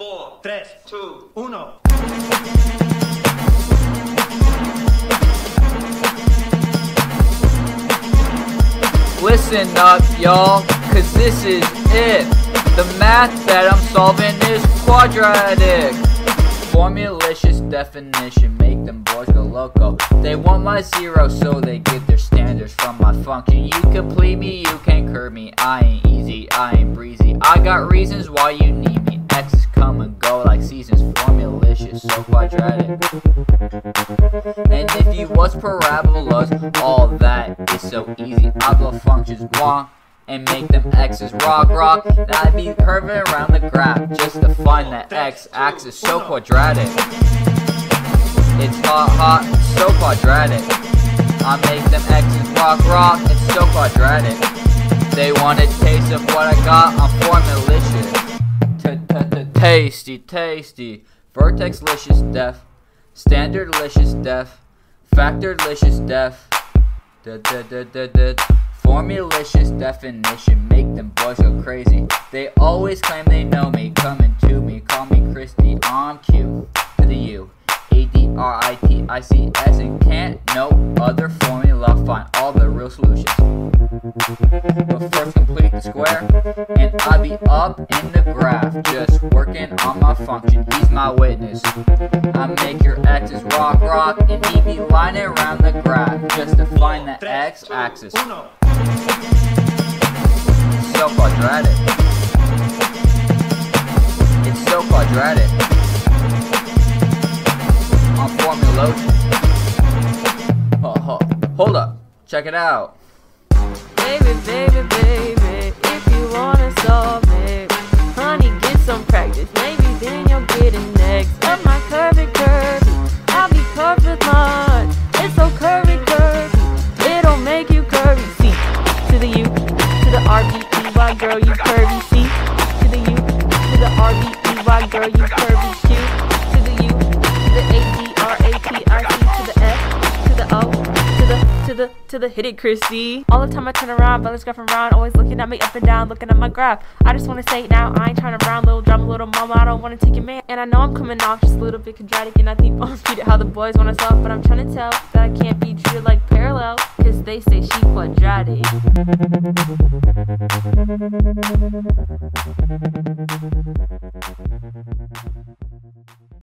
4, 3, 2, 1. Listen up, y'all, cause this is it. The math that I'm solving is quadratic. Formulicious definition make them boys go loco. They want my zero, so they get their standards from my function. You complete me, you can't curb me. I ain't easy, I ain't breezy. I got reasons why you need me. X's come and go like seasons. Formulicious, so quadratic. And if you was parabolas, all that is so easy. I blow functions wrong and make them x's rock. I'd be curving around the graph just to find that x-axis so quadratic. It's hot, so quadratic. I make them x's rock, it's so quadratic. They want a taste of what I got, I'm formulicious. Tasty. Vertex-licious def. Standard-licious def. Factor-licious def. Formulicious definition make them boys go crazy. They always claim they know me, coming to me, call me Christy. I'm Q to the U, ADRITICS, and can't no other formula find all the real solutions. But first complete the square, and I be up in the graph, just working on my function. He's my witness. I make your x's rock, and he be lining around the graph just to find the x-axis. So quadratic. It's so quadratic. I'm formulocious. Hold up. Check it out. Baby, if you wanna solve it, honey, get some practice. Maybe then you'll get it next. Up my curvy, I'll be curved with mine. It's so curvy, it'll make you curvy. C to the U, to the R-B-E-Y, girl, you curvy. C to the U, to the R-B-E-Y, girl, you curvy. Q to the U, to the A-D-R-A-T-I-C, to the F, to the O, to the hit it, Chrissy. All the time I turn around, fellas graphing around, always looking at me up and down, looking at my graph. I just wanna say it now, I ain't trying to round, little drama, little mama, I don't wanna take your man. And I know I'm coming off just a little bit quadratic, and I think I'll repeat it how the boys wanna solve, but I'm trying to tell that I can't be treated like parallel, cause they say she quadratic.